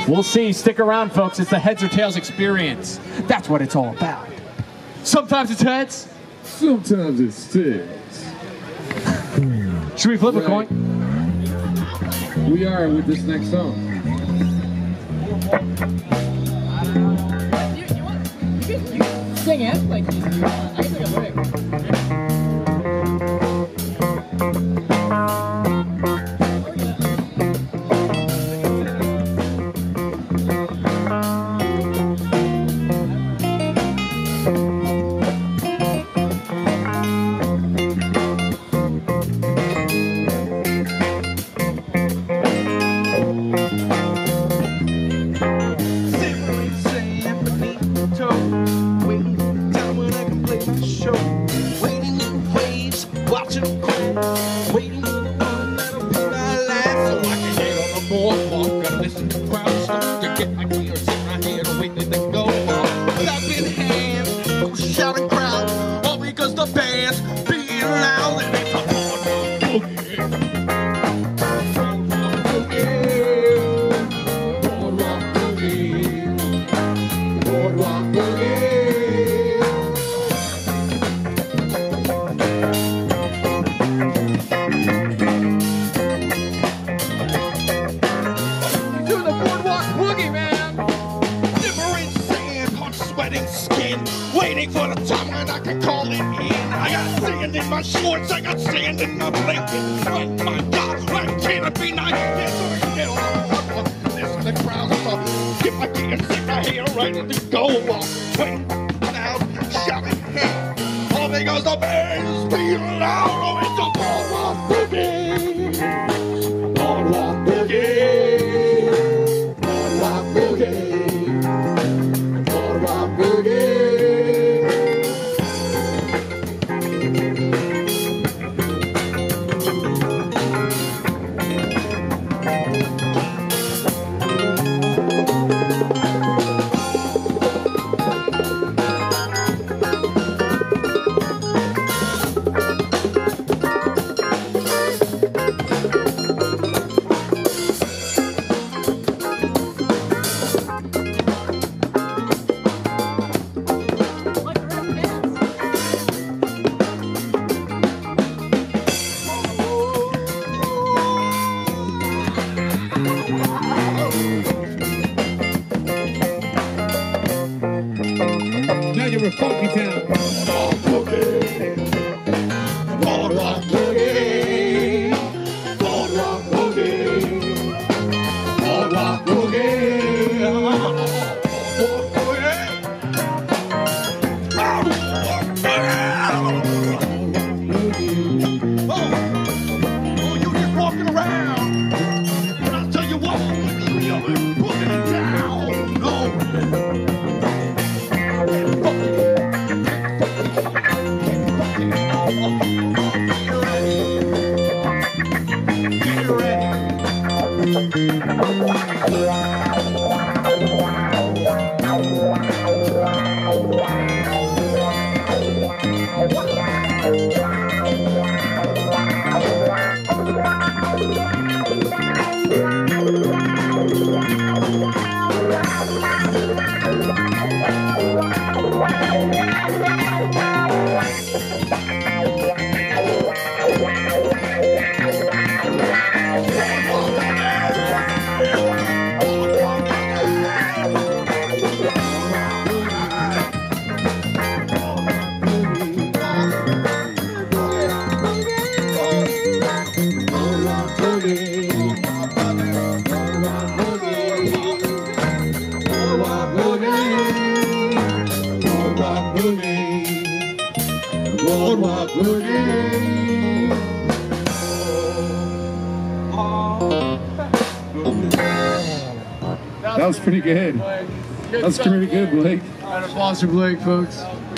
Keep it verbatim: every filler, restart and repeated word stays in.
We'll see. Stick around, folks. It's the heads or tails experience. That's what it's all about. Sometimes it's heads. Sometimes it's tails. Should we flip right. a coin? We are with this next song. You, you, want, you, can, you can sing it like you want. I can take a break. Waiting for the one that'll be my life, so I can get on the boardwalk and listen to crowds to get my gears in my head, waiting to go on. Clapping hands, no shouting crowd, all because the band's being loud and it's a boardwalk boogie. Boardwalk boogie, boardwalk boogie. Skin, waiting for the time when I can call it in. I got sand in my shorts, I got sand in my blanket. Oh my God, why can't it be nice? Yes, so I can get on the boardwalk, listen to the crowds up, get my gear and stick my hair right to go off. Waiting loud, shouting, hey, all because the band's being loud. Oh, it's a boardwalk boogie, boardwalk boogie, boardwalk boogie. Now you're a funky town. Boardwalk boogie, boardwalk boogie, boardwalk boogie, boardwalk boogie, boardwalk boogie. Oh, oh, you just walking around, but I'll tell you what, you're putting it down. Oh. Boardwalk Boogie. That was pretty good. That was pretty good, Blake. Round of applause for Blake, folks.